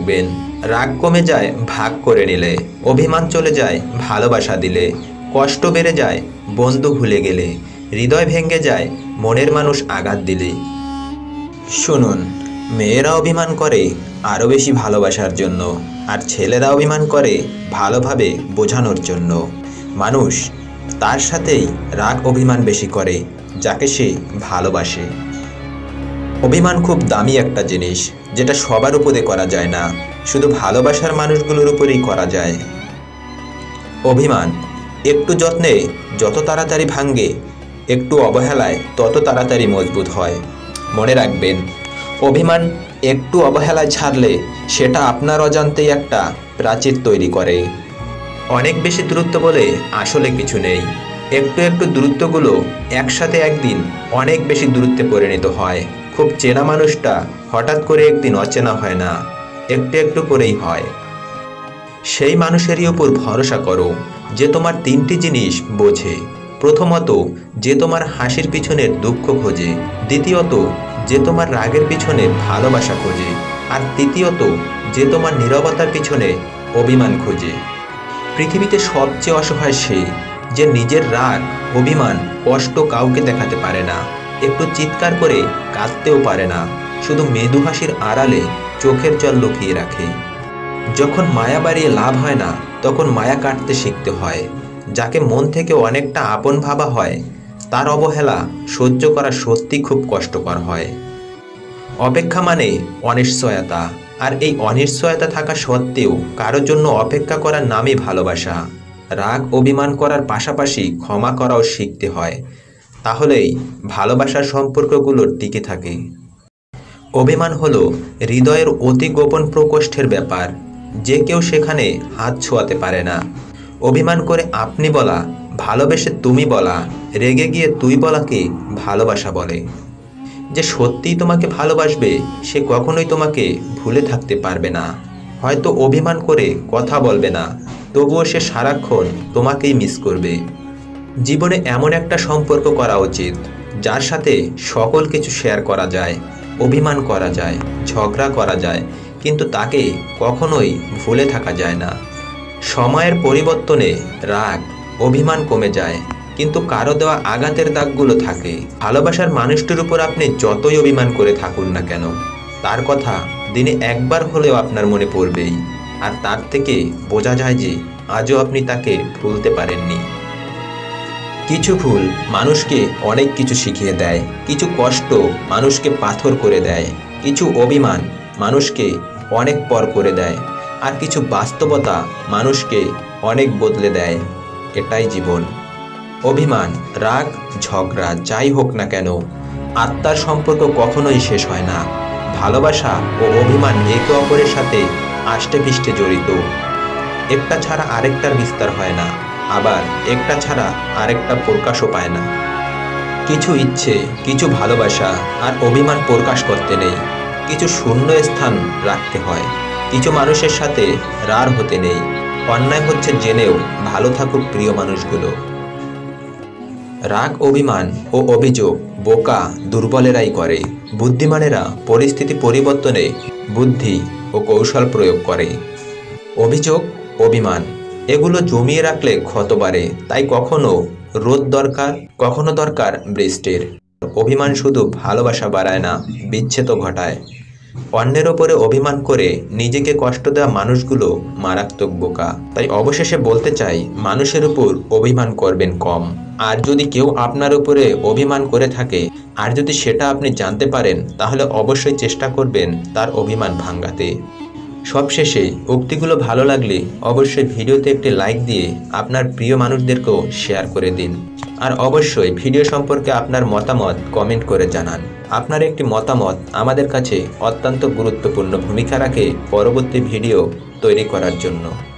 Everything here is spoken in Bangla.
রাখবেন, রাগ কমে যায় ভাগ করে নিলে, অভিমান চলে যায় ভালোবাসা দিলে, কষ্ট বেড়ে যায় বন্ধু ভুলে গেলে, হৃদয় ভেঙে যায় মনের মানুষ আঘাত দিলে। শুনুন, মেয়েরা অভিমান করে আরও বেশি ভালোবাসার জন্য, আর ছেলেরা অভিমান করে ভালোভাবে বোঝানোর জন্য। মানুষ তার সাথেই রাগ অভিমান বেশি করে যাকে সে ভালোবাসে। অভিমান খুব দামি একটা জিনিস, যেটা সবার উপরে করা যায় না, শুধু ভালোবাসার মানুষগুলোর উপরেই করা যায়। অভিমান একটু যত্নে যত তাড়াতাড়ি ভাঙে, একটু অবহেলায় তত তাড়াতাড়ি মজবুত হয়। মনে রাখবেন, অভিমান একটু অবহেলায় ছাড়লে সেটা আপনার অজান্তেই একটা প্রাচীর তৈরি করে। অনেক বেশি দূরত্ব বলে আসলে কিছু নেই, একটু একটু দূরত্বগুলো একসাথে একদিন অনেক বেশি দূরত্বে পরিণত হয়। খুব চেনা মানুষটা হঠাৎ করে একদিন অচেনা হয় না, একটু একটু করেই হয়। সেই মানুষেরই উপর ভরসা করো যে তোমার তিনটি জিনিস বোঝে। প্রথমত, যে তোমার হাসির পিছনের দুঃখ খোঁজে। দ্বিতীয়ত, যে তোমার রাগের পিছনে ভালোবাসা খোঁজে। আর তৃতীয়ত, যে তোমার নীরবতার পিছনে অভিমান খোঁজে। পৃথিবীতে সবচেয়ে অসহায় সে যে নিজের রাগ, অভিমান, কষ্ট কাউকে দেখাতে পারে না, একটু চিৎকার করে কাঁদতেও পারে না, শুধু মৃদু হাসির আড়ালে চোখের জল লুকিয়ে রাখে। যখন মায়া বাড়িয়ে লাভ হয় না, তখন মায়া কাটতে শিখতে হয়। যাকে মন থেকে অনেকটা আপন ভাবা হয়, তার অবহেলা সহ্য করা সত্যি খুব কষ্টকর হয়। অপেক্ষা মানে অনিশ্চয়তা, আর এই অনিশ্চয়তা থাকা সত্ত্বেও কারোর জন্য অপেক্ষা করার নামই ভালোবাসা। রাগ অভিমান করার পাশাপাশি ক্ষমা করাও শিখতে হয়, তাহলেই ভালোবাসার সম্পর্কগুলো টিকে থাকে। অভিমান হলো হৃদয়ের অতি গোপন প্রকোষ্ঠের ব্যাপার, যে কেউ সেখানে হাত ছোঁয়াতে পারে না। অভিমান করে আপনি বলা, ভালোবেসে তুমি বলা, রেগে গিয়ে তুই বলাকে ভালোবাসা বলে। যে সত্যিই তোমাকে ভালোবাসবে সে কখনোই তোমাকে ভুলে থাকতে পারবে না। হয়তো অভিমান করে কথা বলবে না, তবুও সে সারাক্ষণ তোমাকেই মিস করবে। জীবনে এমন একটা সম্পর্ক করা উচিত যার সাথে সকল কিছু শেয়ার করা যায়, অভিমান করা যায়, ঝগড়া করা যায়, কিন্তু তাকে কখনোই ভুলে থাকা যায় না। সময়ের পরিবর্তনে রাগ, অভিমান কমে যায়, কিন্তু কারো দেওয়া আঘাতের দাগগুলো থাকে। ভালোবাসার মানুষটির উপর আপনি যতই অভিমান করে থাকুন না কেন, তার কথা দিনে একবার হলেও আপনার মনে পড়বেই, আর তার থেকে বোঝা যায় যে আজও আপনি তাকে ভুলতে পারেননি। কিছু ভুল মানুষকে অনেক কিছু শিখিয়ে দেয়, কিছু কষ্ট মানুষকে পাথর করে দেয়, কিছু অভিমান মানুষকে অনেক পর করে দেয়, আর কিছু বাস্তবতা মানুষকে অনেক বদলে দেয়। এটাই জীবন। অভিমান, রাগ, ঝগড়া যাই হোক না কেন, আত্মার সম্পর্ক কখনোই শেষ হয় না। ভালোবাসা ও অভিমান একে অপরের সাথে আষ্টেপৃষ্ঠে জড়িত। একটা ছাড়া আরেকটার বিস্তার হয় না, আবার একটা ছাড়া আরেকটা প্রকাশও পায় না। কিছু ইচ্ছে, কিছু ভালোবাসা আর অভিমান প্রকাশ করতে নেই, কিছু শূন্য স্থান রাখতে হয়। কিছু মানুষের সাথে রার হতে নেই, অন্যায় হচ্ছে জেনেও ভালো থাকুক প্রিয় মানুষগুলো। রাগ, অভিমান ও অভিযোগ বোকা দুর্বলেরাই করে, বুদ্ধিমানেরা পরিস্থিতি পরিবর্তনে বুদ্ধি ও কৌশল প্রয়োগ করে। অভিযোগ, অভিমান এগুলো জমিয়ে রাখলে ক্ষত বাড়ে, তাই কখনো রোদ দরকার, কখনো দরকার বৃষ্টির। অভিমান শুধু ভালোবাসা বাড়ায় না, বিচ্ছেদও ঘটায়। অন্যের ওপরে অভিমান করে নিজেকে কষ্ট দেওয়া মানুষগুলো মারাত্মক বোকা। তাই অবশেষে বলতে চাই, মানুষের উপর অভিমান করবেন কম। আর যদি কেউ আপনার উপরে অভিমান করে থাকে, আর যদি সেটা আপনি জানতে পারেন, তাহলে অবশ্যই চেষ্টা করবেন তার অভিমান ভাঙাতে। সবশেষে উক্তিগুলো ভালো লাগলে অবশ্যই ভিডিওতে একটি লাইক দিয়ে আপনার প্রিয় মানুষদেরকেও শেয়ার করে দিন। আর অবশ্যই ভিডিও সম্পর্কে আপনার মতামত কমেন্ট করে জানান। আপনার একটি মতামত আমাদের কাছে অত্যন্ত গুরুত্বপূর্ণ ভূমিকা রাখে পরবর্তী ভিডিও তৈরি করার জন্য।